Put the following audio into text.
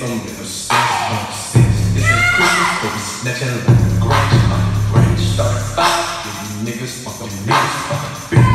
some niggas sense. This ain't Christmas, but we snatching like a Grinch. Start at 5, give you niggas fucking bitch.